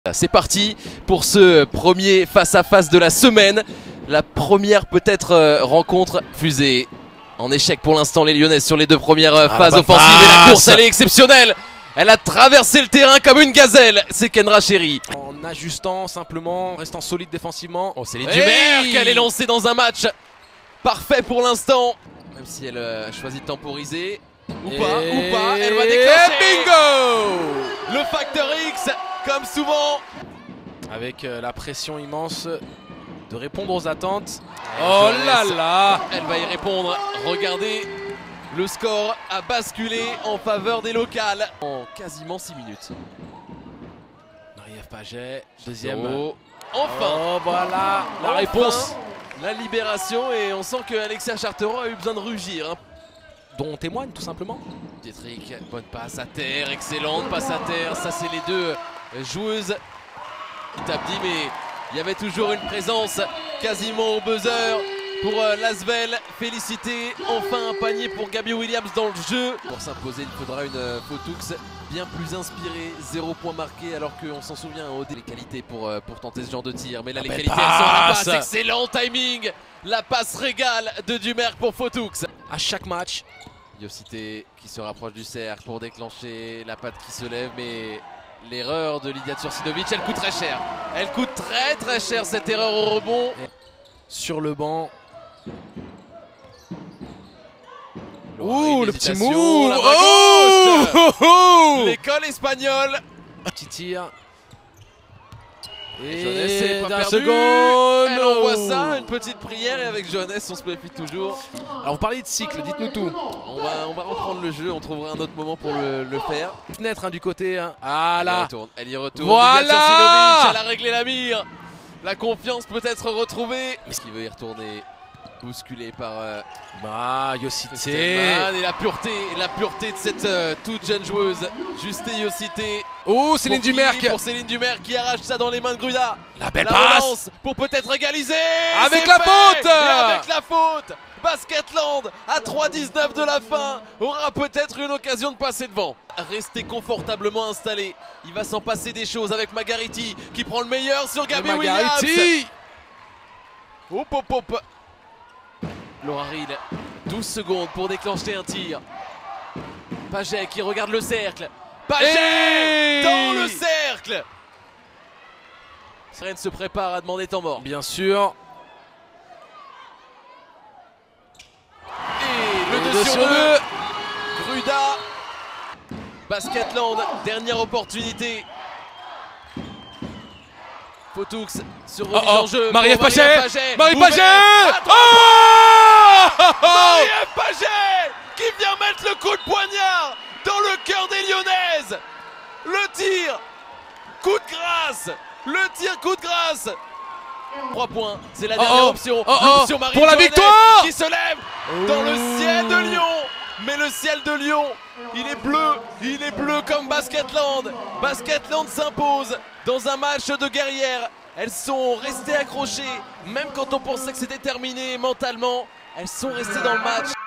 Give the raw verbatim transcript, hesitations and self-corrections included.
C'est parti pour ce premier face-à-face de la semaine. La première peut-être euh, rencontre fusée. En échec pour l'instant les Lyonnaises sur les deux premières euh, ah, phases offensives. Et la course elle est exceptionnelle. Elle a traversé le terrain comme une gazelle. C'est Kendra Chéri. En ajustant simplement, restant solide défensivement. Oh, Céline Dumerc, hey elle est lancée dans un match parfait pour l'instant. Même si elle euh, choisit de temporiser. Ou et... pas, ou pas, elle va déclencher. Bingo! Le facteur X, comme souvent. Avec euh, la pression immense de répondre aux attentes. Et oh Jones, là là! Elle va y répondre. Regardez, le score a basculé en faveur des locales en quasiment six minutes. Marie-Ève Paget, deuxième. Oh, enfin! Oh voilà la Enfin, réponse! La libération, et on sent que Alexia Charteron a eu besoin de rugir. Hein. Dont on témoigne tout simplement. Dietrich, bonne passe à terre, excellente passe à terre. Ça, c'est les deux joueuses qui tapent dit, mais il y avait toujours une présence quasiment au buzzer pour euh, Lasvel. Félicité, enfin un panier pour Gabi Williams dans le jeu. Pour s'imposer, il faudra une euh, Photux bien plus inspirée. Zéro point marqué, alors qu'on s'en souvient au des qualités pour, euh, pour tenter ce genre de tir. Mais là, les belle qualités, elles sont à la passe. passe. Excellent timing. La passe régale de Dumerc pour Photux. À chaque match. Yosité qui se rapproche du cercle pour déclencher la patte qui se lève, mais l'erreur de Lidia Turcinovic, elle coûte très cher. Elle coûte très très cher cette erreur au rebond. Et sur le banc. Ouh, le petit move. move. Oh, oh, oh l'école espagnole. Petit tir. Et, et Jones, d'un second. Elle envoie ça, une petite prière, et avec Jones on se méfie toujours. Alors vous parlez de cycle, dites-nous tout. On va, on va reprendre le jeu, on trouvera un autre moment pour le, le faire. Fenêtre hein, du côté. Hein. Ah là. Elle y retourne, elle y retourne. Voilà. Elle a réglé la mire. La confiance peut être retrouvée. Mais ce qui veut y retourner, bousculé par euh, bah, Yosité. Et la pureté, la pureté de cette euh, toute jeune joueuse, Justée Yosité. Oh, Céline Dumerc. Pour Céline Dumerc qui arrache ça dans les mains de Gruda. La belle la passe pour peut-être égaliser. avec la faute. Et avec la faute, Basketland à trois dix-neuf de la fin aura peut-être une occasion de passer devant. Restez confortablement installé. Il va s'en passer des choses avec Margariti qui prend le meilleur sur Gabi Williams. Hop hop hop. Laura Reed, douze secondes pour déclencher un tir. Paget qui regarde le cercle. Paget hey dans le cercle. Serena se prépare à demander temps mort. Bien sûr. Et le deux sur deux. Gruda. Basketland, dernière opportunité. Photux se remet oh, oh. en jeu. Marie-Ève Paget. Marie Paget. Oh Marie-Ève Paget qui vient mettre le coup de poignard dans le cœur des Lyonnaises. Le tir, coup de grâce. Le tir, coup de grâce. trois points, c'est la dernière oh, option. oh, oh. L'option Marie pour la Johannes victoire qui se lève dans le ciel de Lyon. Mais le ciel de Lyon, il est bleu, il est bleu comme Basketland. Basketland s'impose dans un match de guerrières. Elles sont restées accrochées, même quand on pensait que c'était terminé mentalement. Elles sont restées dans le match.